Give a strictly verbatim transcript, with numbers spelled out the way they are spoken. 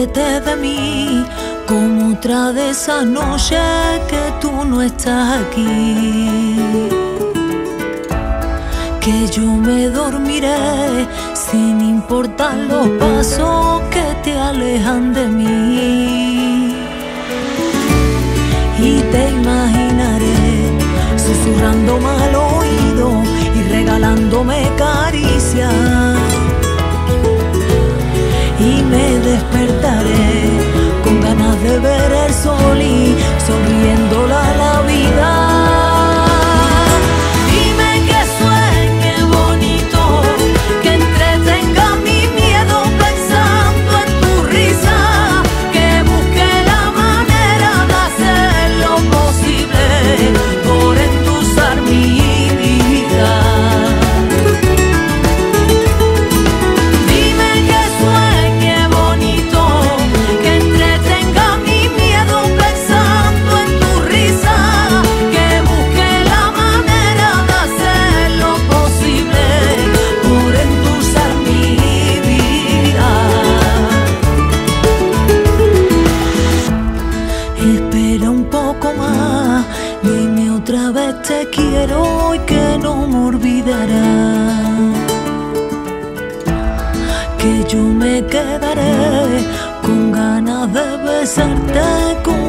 acuérdate de mí como otra de esas noches que tú no estás aquí. Que yo me dormiré sin importar los pasos que te alejan de mí. Y te imaginaré susurrándome al oído y regalándome caricias. Y me despertaré con ganas de ver el sol y sonriéndole a la vida. Espera un poco más, dime otra vez te quiero y que no me olvidarás. Que yo me quedaré con ganas de besarte con